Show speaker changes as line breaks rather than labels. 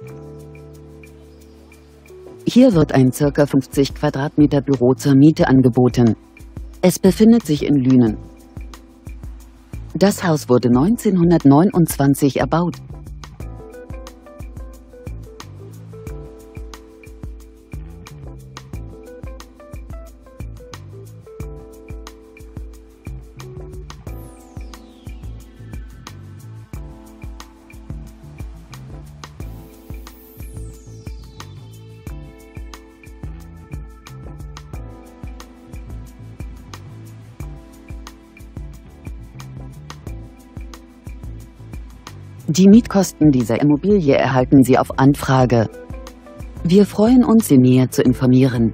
Hier wird ein ca. 50 Quadratmeter Büro zur Miete angeboten. Es befindet sich in Lünen. Das Haus wurde 1929 erbaut. Die Mietkosten dieser Immobilie erhalten Sie auf Anfrage. Wir freuen uns, Sie näher zu informieren.